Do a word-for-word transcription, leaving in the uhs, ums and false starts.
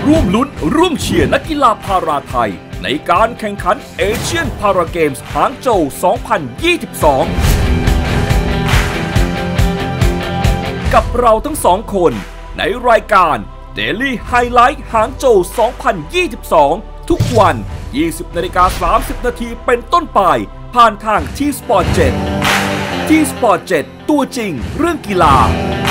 ร่วมลุ้นร่วมเชียร์นักกีฬาพาราไทยในการแข่งขันเอเชียนพาราเกมส์หางโจว สองพันยี่สิบสอง กับเราทั้งสองคนในรายการ Daily Highlight หางโจว สองพันยี่สิบสอง ทุกวัน ยี่สิบนาฬิกาสามสิบนาทีเป็นต้นไปผ่านทาง ที สปอร์ต เจ็ด ที สปอร์ต เจ็ด ตัวจริงเรื่องกีฬา